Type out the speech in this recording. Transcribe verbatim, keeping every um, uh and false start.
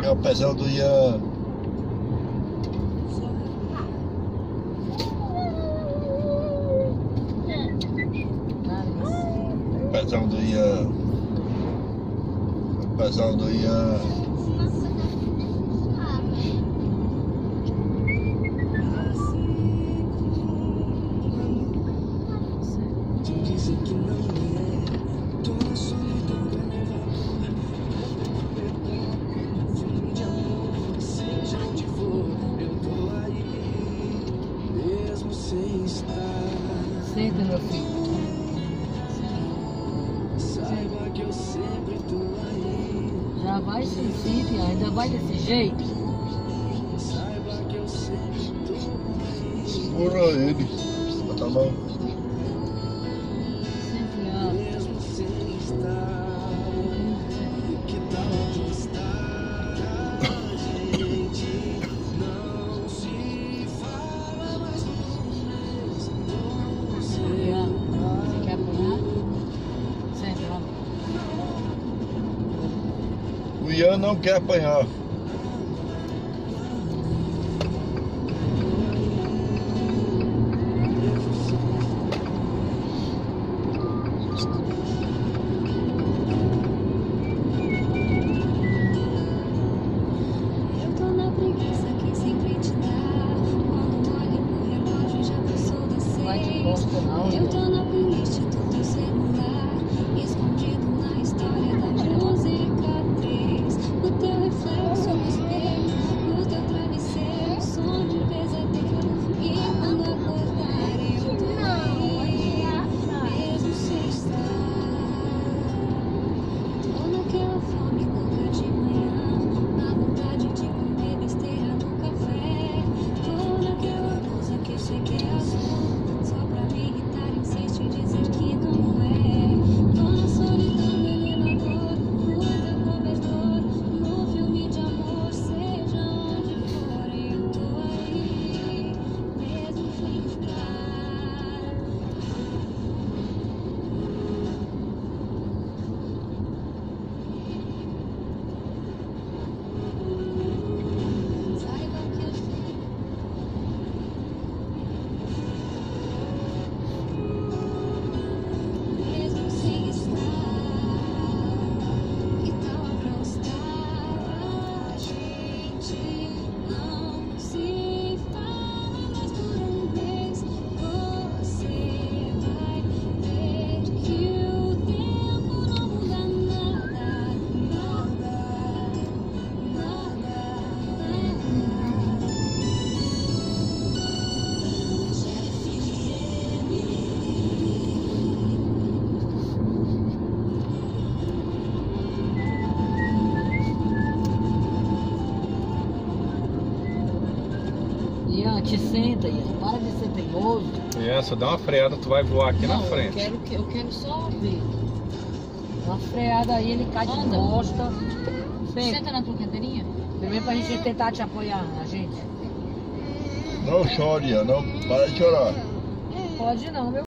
É o pezão do Ian. Pezão do Ian. Pezão do Ian. Senta, meu filho. Saiba que eu sempre tô aí. Já vai se sentir, ainda vai desse jeito. Saiba que eu sempre tô aí. Segura ele. Bota a mão. Sempre abre. Mesmo sem estar. Que tal apostar? A gente não se fala mais no mesmo. Você Você quer apanhar? Senta lá. O Ian não quer apanhar. Eu tô na preguiça que sempre te dá. Quando olho no relógio já passou das seis. Vai de costa não, Eu tô Ian. na playlist do teu celular, escondido na história da música três. No teu reflexo no espelho, no teu travesseiro, som de pesadelo. E quando acordar eu tô aí, mesmo sem estar. Tô naquela fome louca de manhã, na vontade de comer besteira no café. Tô naquela blusa que eu sei que é azul, só pra me irritar insiste em dizer que não é. Tô na solidão do elevador, no teu cobertor, no filme de amor, seja onde for, eu tô aí, mesmo sem estar. Saiba que eu sei. Mesmo sem estar, que tal apostar? A gente não se fala mais por um mês. Você vai ver que o tempo não muda nada, nada, nada, nada. Ian, te senta, Ian. Para de ser teimoso. É, só dá uma freada, tu vai voar aqui Não, na frente. Eu quero, que- eu quero só ver. Uma freada aí, ele cai de Anda. costa. Senta. Senta na tua cadeirinha. Primeiro pra gente tentar te apoiar, a gente. Não chore, Ian. Não para de chorar. Pode não, meu